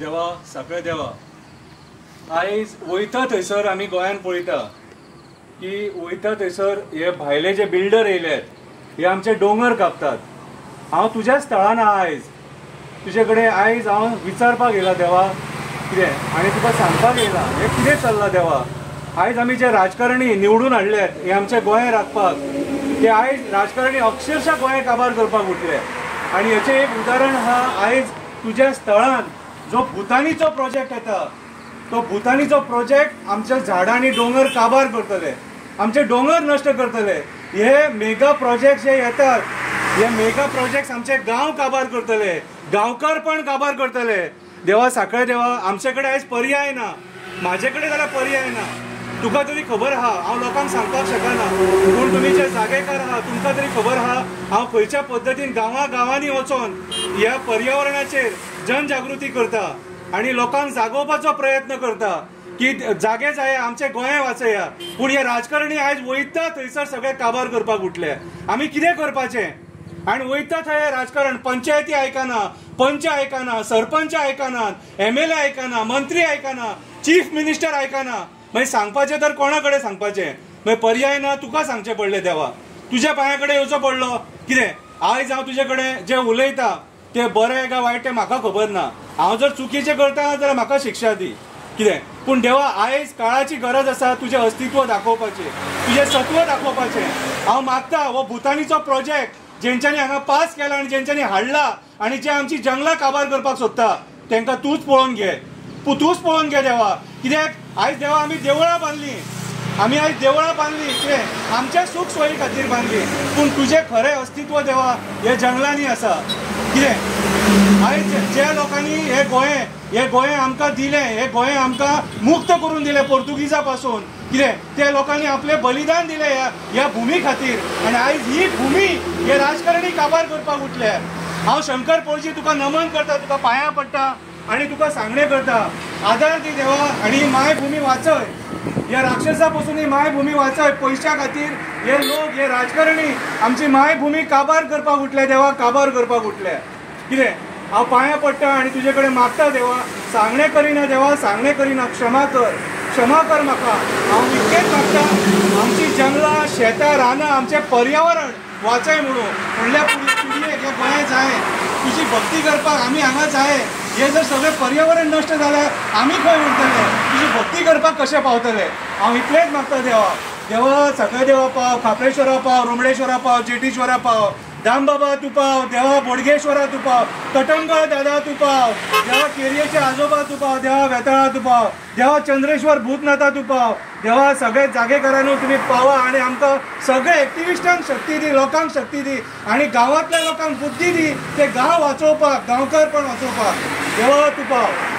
देवा सगळे देवा आयज वयता थंयसर आमी गोंयान पळयता की वयता थंयसर हे भायले जे बिल्डर येयल्यात हे आमचे दोंगर कापतात। हांव तुज्या स्थळान आयज तुजे कडेन आयज हांव विचारपाक येयला देवा कितें आनी तुका सांगपाक येयला हे कितें चल्लां देवा। आयज आमी जे राजकारणी निवडून हाडल्यात हे आमचे गोंय राखपाक ते आयज राजकारणी अक्षरशः गोंय काबार करपाक उठले आनी हेचें एक उदाहरण आहा आयज तुज्या स्थळान जो भुतानीचो प्रोजेक्ट येता तो भुतानीचो प्रोजेक्ट आमच्या झाडांनी डोंगर काबार करतले आमचे डोंगर नष्ट करतले। हे मेगा प्रोजेक्ट जे येतात हे मेगा प्रोजेक्ट आमचे गांव काबार करतले गांवकार पण काबार करतले। देवा साखळे देवा आमचे कडेन आयज पर्याय ना म्हाजे कडेन जाल्यार पर्याय ना। तुका तरी खबर आहा हांव लोकांक सांगपाक शकना पूण तुमी जे जागेकार आहा तुमकां तरी खबर आहा हांव खंयच्या पद्दतीन गांवांनी वचोन ह्या पर्यावरणाचेर जनजागृती करता आनी लोकांक जागोवपाचो प्रयत्न करता की जागे जाय आमचे गोंय वाचया। पूण हे राजकारणी आयज वयता थंयसर सगळे काबार करपाक उठले। आमी कितें करपाचें आनी वयता थंय राजकारण पंचायती आयकना पंच आयकना सरपंच आयकनात एमएलए आयकना मंत्री आयकना चीफ मिनिस्टर आयकना। मागीर सांगपाचें तर कोणा कडेन सांगपाचें मागीर पर्याय ना तुका सांगचें पडलें देवा तुज्या पांया कडेन येवचो पडलो। कितें आयज हांव तुजे कडेन जे उलयता ते बरें काय वायट तें म्हाका खबर ना। हांव जर चुकीचें करता जाल्यार म्हाका शिक्षा दी कितें पूण देवा आयज काळाची गरज आसा तुजें अस्तित्व दाखोवपाचें तुजें सत्व दाखोवपाचें। हांव मागता हो भुतानीचो प्रोजेक्ट जेंच्यांनी हांगा पास केला आनी जेंच्यांनी हाडला आनी जे आमची जंगलां काबार करपाक सोदता तांकां तूंच पळोवन घे तूंच पळोवन घे देवा। कित्याक आयज देवा आमी देवळां बांदलीं आमी आयज देवळां बांदलीं कितें आमच्या सूख सोयी खातीर बांदलीं पूण तुजें खरें अस्तित्व देवा हे जंगलांनी आसा। कितें आयज ज्या लोकांनी हे गोंय आमकां दिलें हे गोंय आमकां मुक्त करून दिलें पोर्तुगीजां पासून कितें त्या लोकांनी आपलें बलिदान दिलें ह्या भुमी खातीर आनी आयज ही भुमी हे राजकारणी काबार करपाक उठले। हांव शंकर पळजी तुका नमन करता तुका पांयां पडटा आनी तुका सांगणें करता आदार दी देवा आनी मायभूमी वाचय ह्या राक्षसा पासून ही मायभूमी वाचय। पयशा खातीर हे लोक हे राजकारणी आमची मायभूमी काबार करपाक उठले देवा काबार करपाक उठले। कितें हांव पांयां पडटा आनी तुजे कडेन मागता देवा सांगणें करिना देवा सांगणें करिना क्षमा कर म्हाका। हांव इतकेंच मागता आमची जंगलां शेतां रानां आमचें पर्यावरण वाचय म्हणून फुडल्या पिळगेक हे गोंय जाय तुजी भक्ती करपाक आमी हांगा जाय। हे जर सगळें पर्यावरण नश्ट जाल्यार आमी खंय उरतले तुजी भक्ती करपाक कशें पावतले। हांव इतलेंच मागता देवा सगळे देवा पाव खापरेश्वरा पाव रुमडेश्वरा पाव जेटीश्वरा पाव दामबाबा तूं पाव देवा बोडगेश्वरा तूं पाव तटंगळ दादा तूं पाव देवा केरयेचे आजोबा तूं पाव देवा वेताळा तूं पाव देवा चंद्रेश्वर भूतनाथा तूं पाव देवा सगळे जागेकारांनी तुमी पावा आनी आमकां सगळे एक्टिविस्टांक शक्ती दी लोकांक शक्ती दी आनी गांवांतल्या लोकांक बुद्धी दी ते गांव वाचोवपाक गांवकारपण वाचोवपाक देवा तूं पाव।